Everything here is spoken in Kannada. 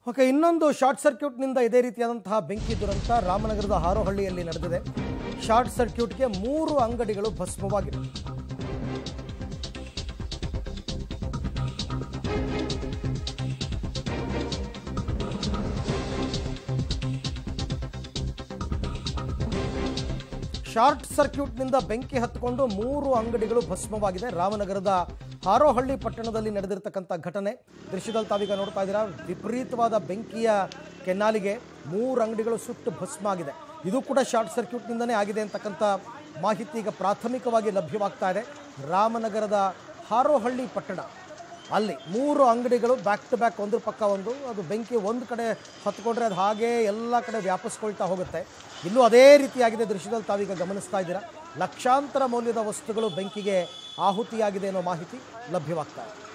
ಓಕೆ, ಇನ್ನೊಂದು ಶಾರ್ಟ್ ಸರ್ಕ್ಯೂಟ್ನಿಂದ ಇದೇ ರೀತಿಯಾದಂತಹ ಬೆಂಕಿ ದುರಂತ ರಾಮನಗರದ ಹಾರೋಹಳ್ಳಿಯಲ್ಲಿ ನಡೆದಿದೆ. ಶಾರ್ಟ್ ಸರ್ಕ್ಯೂಟ್ಗೆ 3 ಅಂಗಡಿಗಳು ಭಸ್ಮವಾಗಿವೆ. ಶಾರ್ಟ್ ಸರ್ಕ್ಯೂಟ್ನಿಂದ ಬೆಂಕಿ ಹತ್ತಿಕೊಂಡು 3 ಅಂಗಡಿಗಳು ಭಸ್ಮವಾಗಿದೆ. ರಾಮನಗರದ ಹಾರೋಹಳ್ಳಿ ಪಟ್ಟಣದಲ್ಲಿ ನಡೆದಿರತಕ್ಕಂಥ ಘಟನೆ ದೃಶ್ಯದಲ್ಲಿ ತಾವೀಗ ನೋಡ್ತಾ ಇದ್ದೀರಾ. ವಿಪರೀತವಾದ ಬೆಂಕಿಯ ಕೆನ್ನಾಲಿಗೆ 3 ಅಂಗಡಿಗಳು ಸುಟ್ಟು ಭಸ್ಮ ಆಗಿದೆ. ಇದು ಕೂಡ ಶಾರ್ಟ್ ಸರ್ಕ್ಯೂಟ್ನಿಂದನೇ ಆಗಿದೆ ಅಂತಕ್ಕಂಥ ಮಾಹಿತಿ ಈಗ ಪ್ರಾಥಮಿಕವಾಗಿ ಲಭ್ಯವಾಗ್ತಾ ಇದೆ. ರಾಮನಗರದ ಹಾರೋಹಳ್ಳಿ ಪಟ್ಟಣ ಅಲ್ಲಿ 3 ಅಂಗಡಿಗಳು ಬ್ಯಾಕ್ ಟು ಬ್ಯಾಕ್ ಒಂದ್ರ ಪಕ್ಕ ಒಂದು. ಅದು ಬೆಂಕಿ ಒಂದು ಕಡೆ ಹತ್ಕೊಂಡ್ರೆ ಅದು ಹಾಗೇ ಎಲ್ಲ ಕಡೆ ವ್ಯಾಪಿಸ್ಕೊಳ್ತಾ ಹೋಗುತ್ತೆ. ಇಲ್ಲೂ ಅದೇ ರೀತಿಯಾಗಿದೆ. ದೃಶ್ಯದಲ್ಲಿ ತಾವೀಗ ಗಮನಿಸ್ತಾ ಇದ್ದೀರಾ. ಲಕ್ಷಾಂತರ ಮೌಲ್ಯದ ವಸ್ತುಗಳು ಬೆಂಕಿಗೆ ಆಹುತಿಯಾಗಿದೆ ಅನ್ನೋ ಮಾಹಿತಿ ಲಭ್ಯವಾಗ್ತಾ ಇದೆ.